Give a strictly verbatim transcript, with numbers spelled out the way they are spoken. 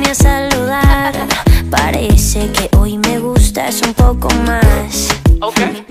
a saludar. Parece que hoy me gustas un poco más. Okay.